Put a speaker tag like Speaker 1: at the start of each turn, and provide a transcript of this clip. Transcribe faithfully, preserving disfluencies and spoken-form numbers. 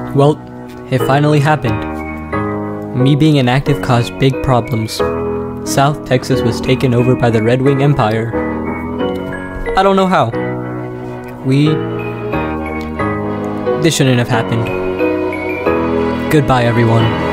Speaker 1: Well, it finally happened. Me being inactive caused big problems. South Texas was taken over by the Red Wing Empire. I don't know how. We... This shouldn't have happened. Goodbye, everyone.